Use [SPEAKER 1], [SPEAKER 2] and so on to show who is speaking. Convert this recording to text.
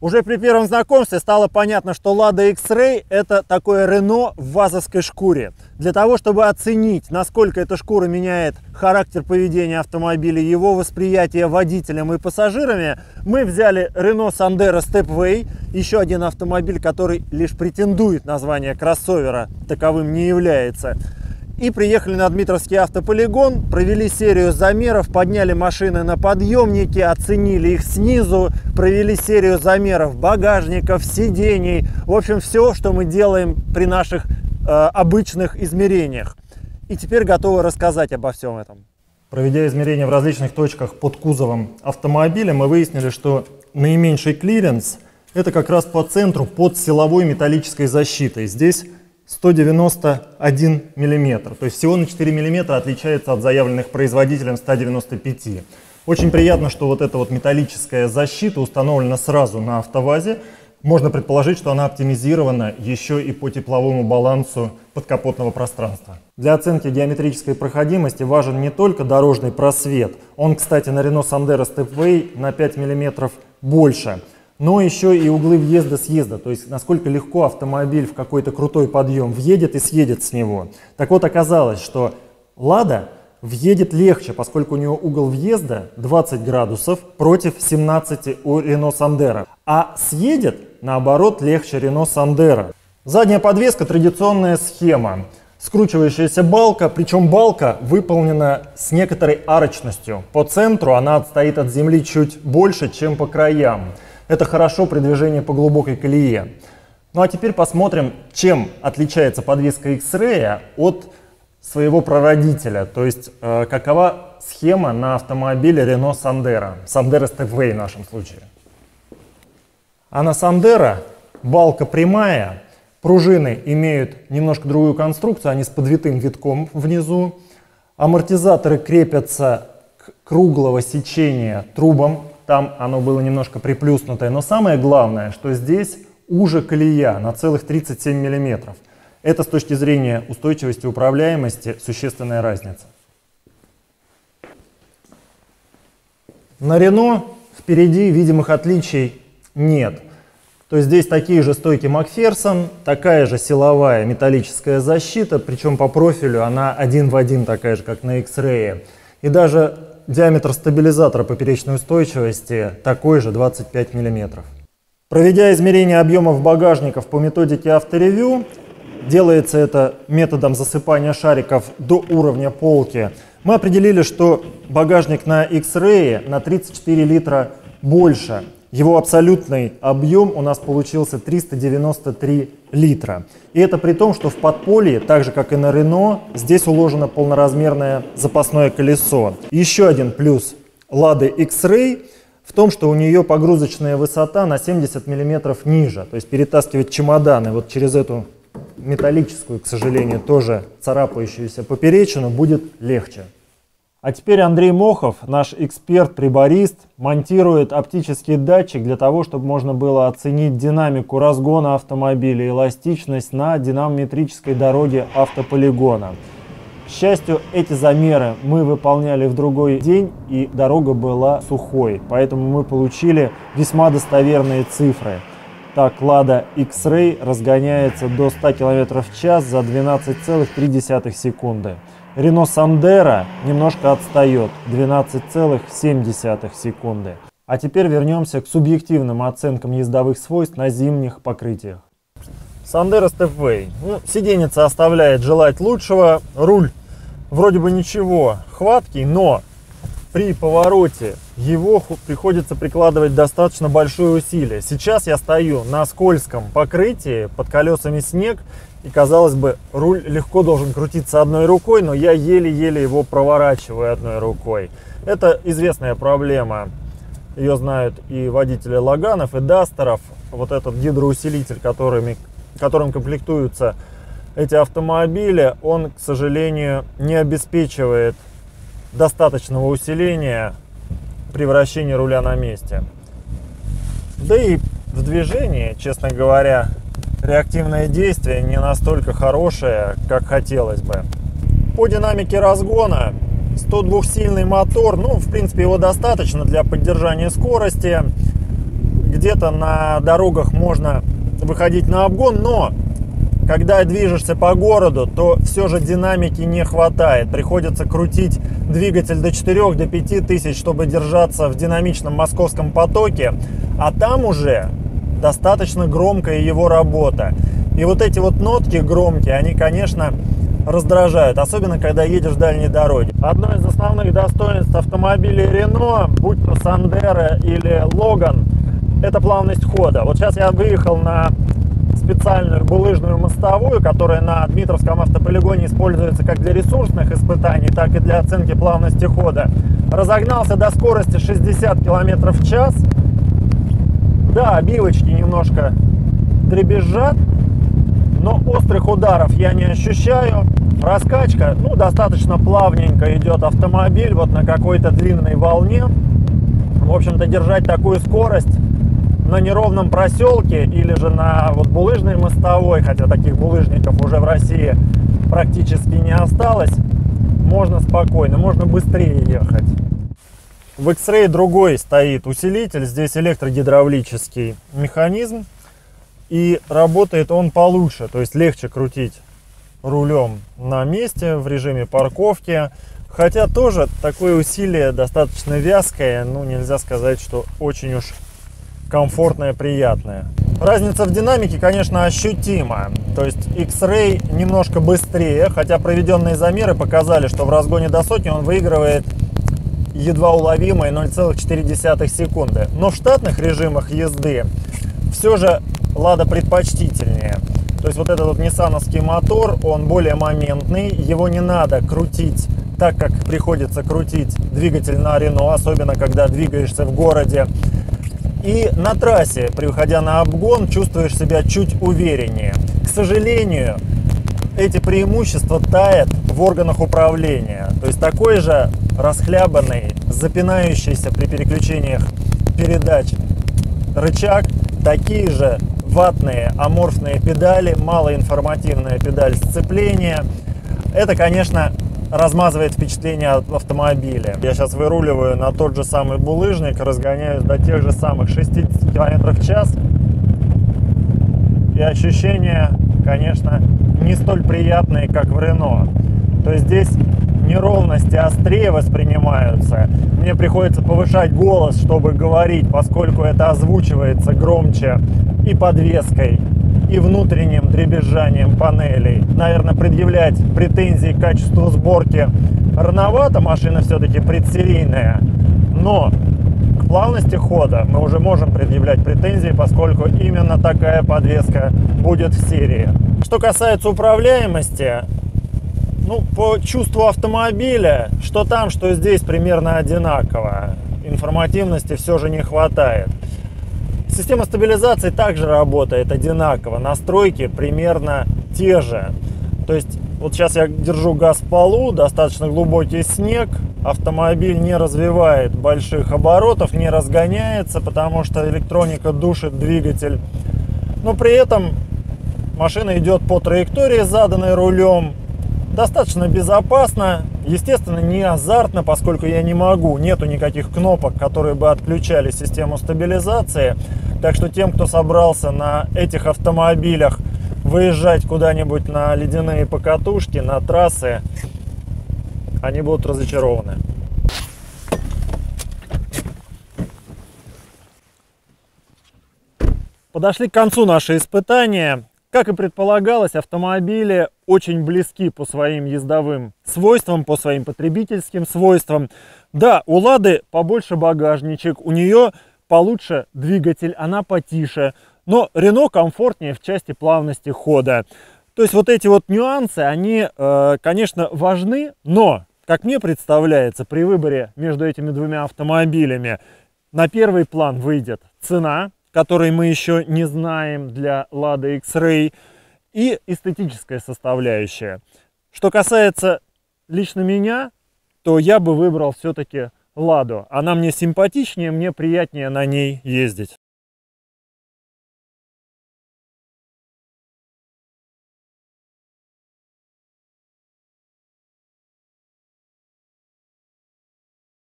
[SPEAKER 1] Уже при первом знакомстве стало понятно, что Lada X-Ray это такое Renault в вазовской шкуре. Для того, чтобы оценить, насколько эта шкура меняет характер поведения автомобиля, его восприятие водителем и пассажирами, мы взяли Renault Sandero Stepway, еще один автомобиль, который лишь претендует на звание кроссовера, таковым не является. И приехали на Дмитровский автополигон, провели серию замеров, подняли машины на подъемники, оценили их снизу, провели серию замеров багажников, сидений. В общем, все, что мы делаем при наших обычных измерениях. И теперь готовы рассказать обо всем этом. Проведя измерения в различных точках под кузовом автомобиля, мы выяснили, что наименьший клиренс это как раз по центру под силовой металлической защитой. Здесь 191 мм, то есть всего на 4 мм отличается от заявленных производителем 195. Очень приятно, что вот эта вот металлическая защита установлена сразу на автовазе. Можно предположить, что она оптимизирована еще и по тепловому балансу подкапотного пространства. Для оценки геометрической проходимости важен не только дорожный просвет, он, кстати, на Renault Sandero Stepway на 5 мм больше, но еще и углы въезда-съезда, то есть насколько легко автомобиль в какой-то крутой подъем въедет и съедет с него. Так вот, оказалось, что Lada въедет легче, поскольку у него угол въезда 20 градусов против 17 у Renault Sandero, а съедет, наоборот, легче Renault Sandero. Задняя подвеска — традиционная схема. Скручивающаяся балка, причем балка выполнена с некоторой арочностью. По центру она отстоит от земли чуть больше, чем по краям. Это хорошо при движении по глубокой колее. Ну а теперь посмотрим, чем отличается подвеска X-Ray от своего прародителя. То есть какова схема на автомобиле Renault Sandero. Sandero Stepway в нашем случае. А на Sandero балка прямая, пружины имеют немножко другую конструкцию, они с подвитым витком внизу. Амортизаторы крепятся к круглого сечения трубам. Там оно было немножко приплюснутое, но самое главное, что здесь уже колея на целых 37 мм. Это с точки зрения устойчивости и управляемости существенная разница. На Renault впереди видимых отличий нет. То есть здесь такие же стойки Макферсон, такая же силовая металлическая защита, причем по профилю она один в один такая же, как на X-Ray. И даже диаметр стабилизатора поперечной устойчивости такой же, 25 мм. Проведя измерение объемов багажников по методике авторевью, делается это методом засыпания шариков до уровня полки, мы определили, что багажник на X-Ray на 34 литра больше. Его абсолютный объем у нас получился 393 литра. И это при том, что в подполье, так же как и на Renault, здесь уложено полноразмерное запасное колесо. Еще один плюс Lada X-Ray в том, что у нее погрузочная высота на 70 мм ниже. То есть перетаскивать чемоданы вот через эту металлическую, к сожалению, тоже царапающуюся поперечину будет легче. А теперь Андрей Мохов, наш эксперт-приборист, монтирует оптический датчик для того, чтобы можно было оценить динамику разгона автомобиля и эластичность на динамометрической дороге автополигона. К счастью, эти замеры мы выполняли в другой день, и дорога была сухой, поэтому мы получили весьма достоверные цифры. Так, Lada X-Ray разгоняется до 100 км в час за 12,3 секунды. Renault Sandero немножко отстает, 12,7 секунды. А теперь вернемся к субъективным оценкам ездовых свойств на зимних покрытиях. Sandero Stepway. Сиденьица оставляет желать лучшего. Руль вроде бы ничего, хваткий, но при повороте его приходится прикладывать достаточно большое усилие. Сейчас я стою на скользком покрытии, под колесами снег. И, казалось бы, руль легко должен крутиться одной рукой, но я еле-еле его проворачиваю одной рукой. Это известная проблема. Ее знают и водители Лаганов, и Дастеров. Вот этот гидроусилитель, которым комплектуются эти автомобили, он, к сожалению, не обеспечивает достаточного усиления при вращении руля на месте. Да и в движении, честно говоря, реактивное действие не настолько хорошее, как хотелось бы. По динамике разгона 102-сильный мотор, в принципе, его достаточно для поддержания скорости. К где-то на дорогах можно выходить на обгон, но когда движешься по городу, то все же динамики не хватает. Приходится крутить двигатель до 4-5 тысяч, чтобы держаться в динамичном московском потоке. А там уже достаточно громкая его работа. И вот эти вот нотки громкие, они, конечно, раздражают, особенно когда едешь в дальней дороге. Одно из основных достоинств автомобилей Renault, будь то Sandero или Logan, это плавность хода. Вот сейчас я выехал на специальную булыжную мостовую, которая на Дмитровском автополигоне используется как для ресурсных испытаний, так и для оценки плавности хода. Разогнался до скорости 60 км в час. Да, обивочки немножко дребезжат, но острых ударов я не ощущаю. Раскачка, ну, достаточно плавненько идет автомобиль, вот на какой-то длинной волне. В общем-то, держать такую скорость на неровном проселке или же на вот булыжной мостовой, хотя таких булыжников уже в России практически не осталось, можно спокойно, можно быстрее ехать. В X-Ray другой стоит усилитель, здесь электрогидравлический механизм, и работает он получше, то есть легче крутить рулем на месте в режиме парковки, хотя тоже такое усилие достаточно вязкое, ну нельзя сказать, что очень уж комфортное, приятное. Разница в динамике, конечно, ощутима. То есть X-Ray немножко быстрее, хотя проведенные замеры показали, что в разгоне до сотни он выигрывает едва уловимые 0,4 секунды. Но в штатных режимах езды все же Lada предпочтительнее. То есть вот этот вот ниссановский мотор, он более моментный, его не надо крутить так, как приходится крутить двигатель на Renault, особенно когда двигаешься в городе. И на трассе, приходя на обгон, чувствуешь себя чуть увереннее. К сожалению, эти преимущества тают в органах управления. То есть такой же расхлябанный, запинающийся при переключениях передач рычаг, такие же ватные аморфные педали, малоинформативная педаль сцепления. Это, конечно, размазывает впечатление от автомобиля. Я сейчас выруливаю на тот же самый булыжник, разгоняюсь до тех же самых 60 км в час. И ощущения, конечно, не столь приятные, как в Renault. То есть здесь неровности острее воспринимаются. Мне приходится повышать голос, чтобы говорить, поскольку это озвучивается громче и подвеской, и внутренним дребезжанием панелей. Наверное, предъявлять претензии к качеству сборки рановато, машина все-таки предсерийная, но к плавности хода мы уже можем предъявлять претензии, поскольку именно такая подвеска будет в серии. Что касается управляемости, ну, по чувству автомобиля, что там, что здесь примерно одинаково. Информативности все же не хватает. Система стабилизации также работает одинаково, настройки примерно те же. То есть вот сейчас я держу газ в полу, достаточно глубокий снег, автомобиль не развивает больших оборотов, не разгоняется, потому что электроника душит двигатель. Но при этом машина идет по траектории, заданной рулем, достаточно безопасно, естественно, не азартно, поскольку я не могу, нету никаких кнопок, которые бы отключали систему стабилизации. Так что тем, кто собрался на этих автомобилях выезжать куда-нибудь на ледяные покатушки, на трассы, они будут разочарованы. Подошли к концу наши испытания. Как и предполагалось, автомобили очень близки по своим ездовым свойствам, по своим потребительским свойствам. Да, у Лады побольше багажничек, у нее получше двигатель, она потише. Но Renault комфортнее в части плавности хода. То есть вот эти вот нюансы, они, конечно, важны, но, как мне представляется, при выборе между этими двумя автомобилями на первый план выйдет цена, который мы еще не знаем для Lada X-Ray, и эстетическая составляющая. Что касается лично меня, то я бы выбрал все-таки Ладу. Она мне симпатичнее, мне приятнее на ней ездить.